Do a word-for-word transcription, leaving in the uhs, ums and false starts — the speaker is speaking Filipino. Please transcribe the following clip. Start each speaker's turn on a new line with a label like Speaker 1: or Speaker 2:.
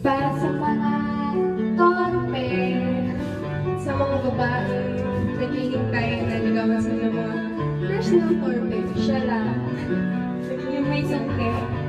Speaker 1: Para sa mga torpe, sa mga babae, naghihintay na ligawan sa mga crush ng torpe, siya lang. Yung may sangke.